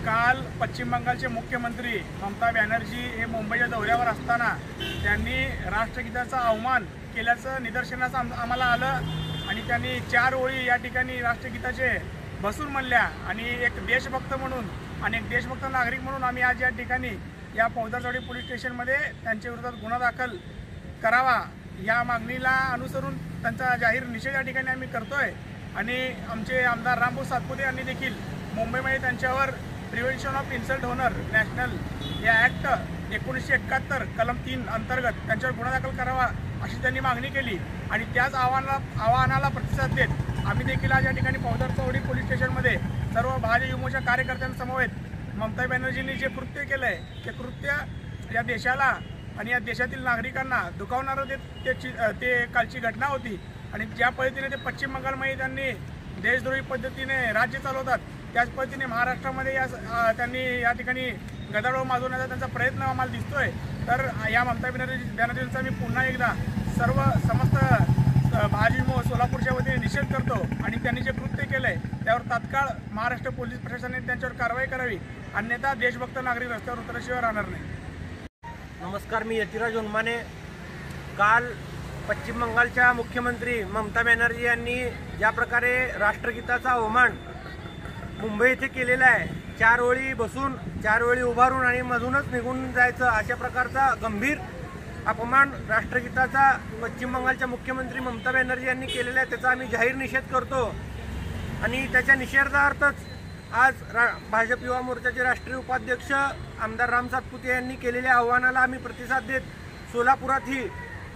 काल पश्चिम बंगालचे मुख्यमंत्री ममता बॅनर्जी हे मुंबईच्या दौऱ्यावर असताना त्यांनी राष्ट्रगीताचा अवमान केल्याचं निदर्शनास आम्हाला आलं आणि त्यांनी 4 ओळी या ठिकाणी राष्ट्रगीताचे बसून म्हणल्या आणि एक देशभक्त म्हणून आणि एक देशभक्त नागरिक म्हणून आम्ही आज या ठिकाणी या फौजदारवाडी पोलीस स्टेशनमध्ये त्यांच्या विरोधात गुन्हा दाखल करावा या मागणीला अनुसरून त्यांचा जाहीर निषेध या ठिकाणी आम्ही करतोय। आणि आमचे आमदार रामभाऊ सातपुते यांनी देखील मुंबईमध्ये त्यांच्यावर prevention of insult honour national या ॲक्ट 1971 कलम 3 अंतर्गत त्यांच्यावर गुन्हा दाखल करावा अशी त्यांनी मागणी केली आणि त्याच आव्हानाला प्रतिसाद देत आम्ही देखील आज या ठिकाणी फौजदारवाडी पोलीस स्टेशनमध्ये सर्व भाजप युमोर्चा कार्यकर्त्यांसमवेत ममता बॅनर्जींनी जे कृत्य केलं आहे ते कृत्य या देशाला आणि या देशातील नागरिकांना दुखावणारं ते कालची घटना होती आणि ज्या पद्धतीने ते पश्चिम बंगालमध्ये त्यांनी देशद्रोही पद्धतीने राज्य चालवतात त्याच पद्धतीने महाराष्ट्रामध्ये त्यांनी या ठिकाणी गदारोळ माजवण्याचा त्यांचा प्रयत्न आम्हाला दिसतोय। तर या ममता बॅनर्जींचा मी पुन्हा एकदा समस्त भाजप सोलापूरच्या वतीने निषेध करतो आणि त्यांनी जे कृत्य केलं आहे त्यावर तात्काळ महाराष्ट्र पोलीस प्रशासनाने त्यांच्यावर कारवाई करावी, अन्यथा देशभक्त नागरिक रस्त्यावर उतरल्याशिवाय राहणार नाही। नमस्कार, मी यतिराज उन्माने। काल पश्चिम बंगालच्या मुख्यमंत्री ममता बॅनर्जी यांनी ज्या प्रकारे राष्ट्रगीताचा अवमान मुंबई येथे केलेला आहे, 4 ओळी बसून 4 ओळी उभारून आणि मधूनच निघून जायचं अशा प्रकारचा गंभीर अपमान राष्ट्रगीताचा पश्चिम बंगालच्या मुख्यमंत्री ममता बॅनर्जी यांनी केलेला आहे, त्याचा आम्ही जाहीर निषेध करतो। आणि त्याच्या निषेधार्थच आज भाजप युवा मोर्चाचे राष्ट्रीय उपाध्यक्ष आमदार राम सातपुते यांनी केलेल्या आव्हानाला आम्ही प्रतिसाद देत सोलापुरातही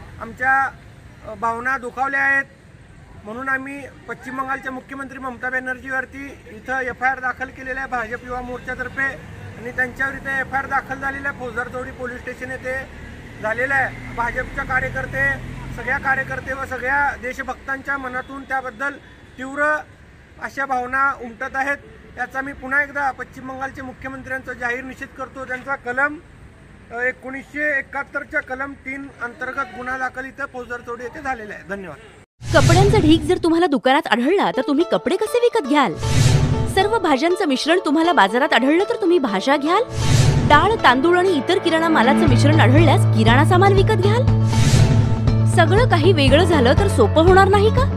आमच्या भावना दुखावल्या आहेत, म्हणून आम्ही पश्चिम बंगालच्या मुख्यमंत्री ममता बॅनर्जीवरती इथं FIR दाखल केलेला आहे भाजप युवा मोर्चातर्फे आणि त्यांच्यावर इथे FIR दाखल झालेला आहे फौजदारवाडी पोलीस स्टेशन येथे झालेला आहे। भाजपच्या सगळ्या कार्यकर्ते व सगळ्या देशभक्तांच्या मनातून त्याबद्दल तीव्र अशा भावना उमटत आहेत। याचा मी पुन्हा एकदा पश्चिम बंगालचे मुख्यमंत्र्यांचा जाहीर निषेध करतो। त्यांचा कलम 1971च्या कलम 3 अंतर्गत गुन्हा दाखल इथं फौजदारवाडी येथे झालेला आहे। धन्यवाद। कपड्यांचा ढीग जर तुम्हाला दुकानात आढळला तर तुम्ही कपडे कसे विकत घ्याल? सर्व भाज्यांचं मिश्रण तुम्हाला बाजारात आढळलं तर तुम्ही भाज्या घ्याल? डाळ, तांदूळ आणि इतर किराणा मालाचं मिश्रण आढळल्यास किराणा सामान विकत घ्याल? सगळं काही वेगळं झालं तर सोपं होणार नाही का?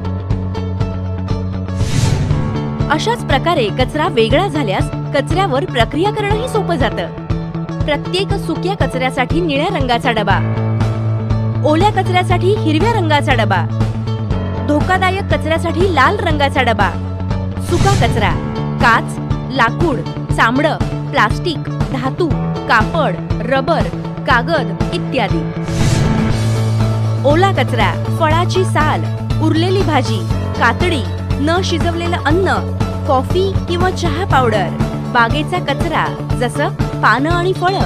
अशाच प्रकारे कचरा वेगळा झाल्यास कचऱ्यावर प्रक्रिया करणंही सोपं जातं। प्रत्येक सुक्या कचऱ्यासाठी निळ्या रंगाचा डबा, ओल्या कचऱ्यासाठी हिरव्या रंगाचा डबा, धोकादायक कचऱ्यासाठी लाल रंगाचा डबा, सुका कचरा काच, लाकूड, चामडं, प्लास्टिक, धातू, कापड, रबर, कागद इत्यादी। ओला कचरा फळाची साल, उरलेली भाजी, कातडी, न शिजवलेलं अन्न, कॉफी किंवा चहा पावडर, बागेचा कचरा जसं पानं आणि फळं।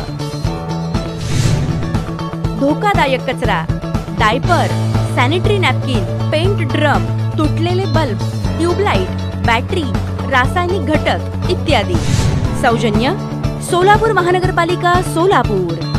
धोकादायक कचरा diaper, sanitary napkin, paint drum, तुटलेले बल्ब, ट्यूबलाइट, बॅटरी, रासायनिक घटक इत्यादी। सौजन्य सोलापूर महानगरपालिका सोलापूर।